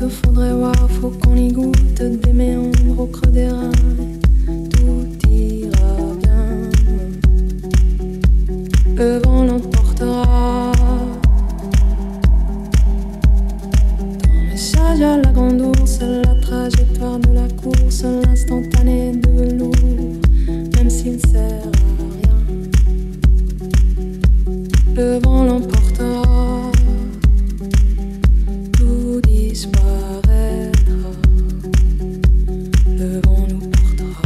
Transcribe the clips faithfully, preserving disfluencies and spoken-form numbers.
te faudrait voir, faut qu'on y goûte des méandres au creux des reins. Tout ira bien. Le vent l'emportera. Ton message à la grande ours, la trajectoire de la course, l'instantané de velours, même s'il sert à rien. Le vent l'emportera. Tout disparaîtra. Le vent nous portera.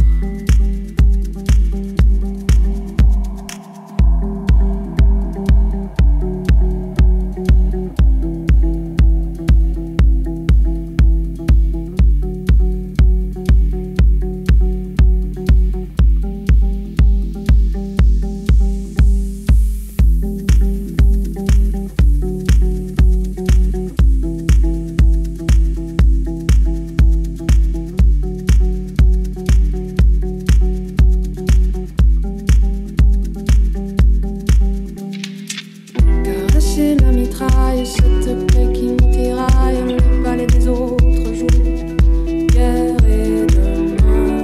Caresser la mitraille, cette plaie qui nous tiraille, le balai des autres jours, hier et demain.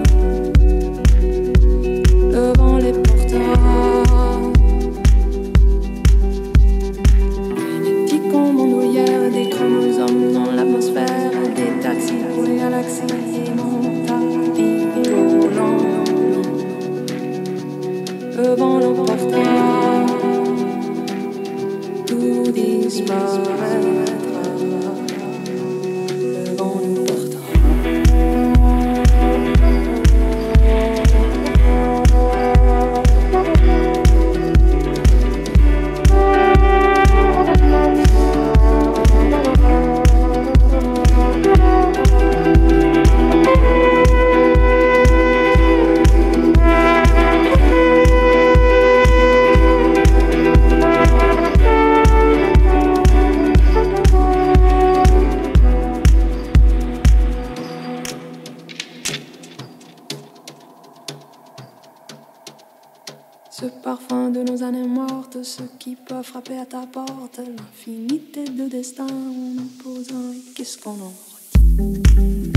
Le vent les portera. Génétique en bandoulière, des chromosomes dans l'atmosphère, des taxis pour les galaxies, mental, violent. Le vent l'emportera. Tout disparaîtra. Le vent nous portera. Ce parfum de nos années mortes, ce qui peut frapper à ta porte, l'infinité de destins, on nous pose un, qu'est-ce qu'on en retient?